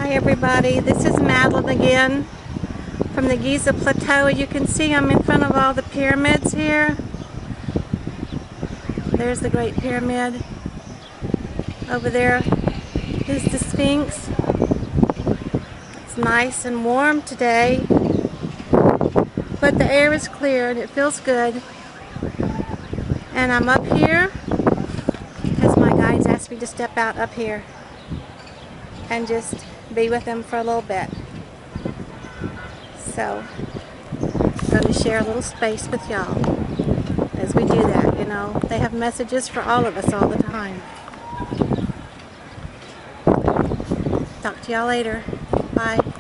Hi everybody, this is Madeline again from the Giza Plateau. You can see I'm in front of all the pyramids here. There's the Great Pyramid. Over there is the Sphinx. It's nice and warm today, but the air is clear and it feels good. And I'm up here because my guides asked me to step out up here and just be with them for a little bit. So I'm going to share a little space with y'all as we do that. You know, they have messages for all of us all the time. Talk to y'all later. Bye.